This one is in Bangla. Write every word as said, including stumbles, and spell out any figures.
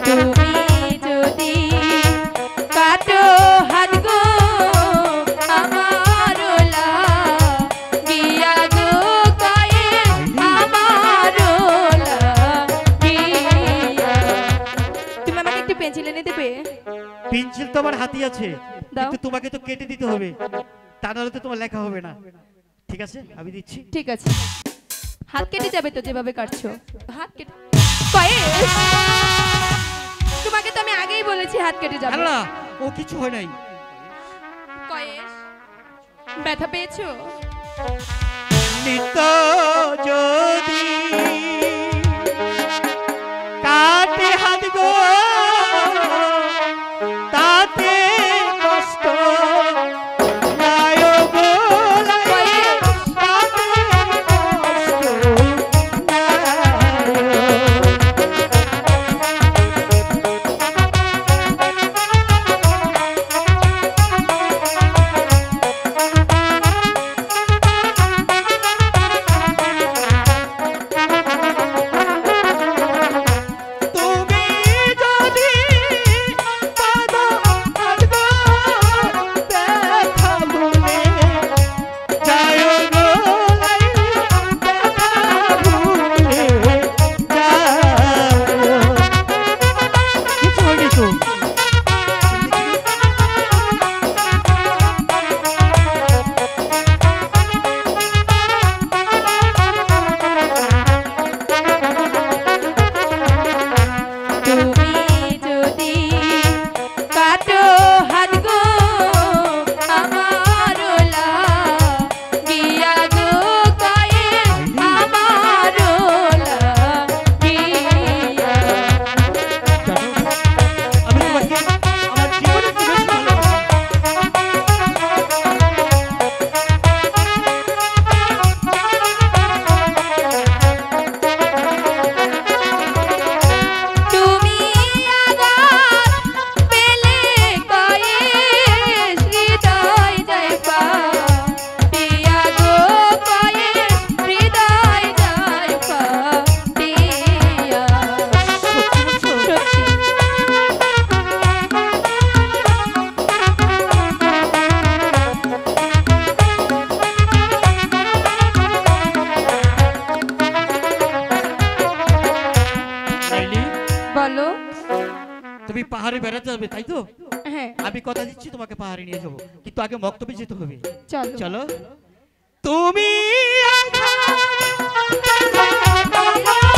পেন্সিল তো আমার হাতে আছে, কিন্তু তোমাকে তো কেটে দিতে হবে, তা নাহলে তো তোমার লেখা হবে না। ঠিক আছে, আমি দিচ্ছি। ঠিক আছে, হাত কেটে যাবে তো যেভাবে কাটছো। হাত কেটে তোমাকে তো আমি আগেই বলেছি হাত কেটে যাবে। না ও কিছু হয় নাই। কয়েস ব্যথা পেয়েছো? নিত যদি কাটে হাত গো তাতে কষ্ট নাই গো, তাতে কষ্ট তুমি পাহাড়ে বেড়াতে যাবে তাই তো? হ্যাঁ, আমি কথা দিচ্ছি তোমাকে পাহাড়ে নিয়ে যাবো, কিন্তু আগে মক্তবে যেতে হবে। চলো চলো। তুমি